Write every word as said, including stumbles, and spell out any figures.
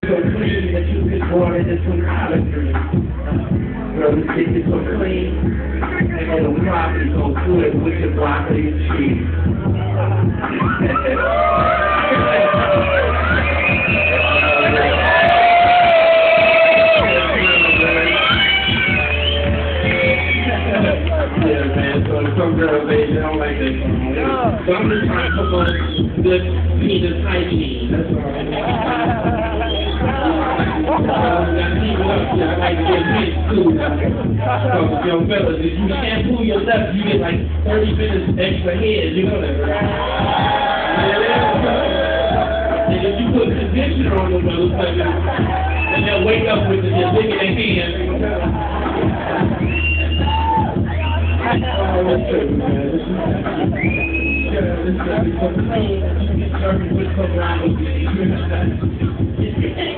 So clean that you could pour it into some collard greens. Brothers get it so clean, and then the broccoli so good with your broccoli and cheese. Yeah, man, so some girls, they don't like that. So I'm just trying to promote good penis hygiene, that's all. I like to get hit too. So, young fellas, if you shampoo your left, you get like thirty minutes extra head. You know that, right? Yeah. And if you put conditioner on the motherfuckers, and they'll wake up with the dick in their hand. Oh, that's true, man. Yeah, this is so clean. You get started with some ramen.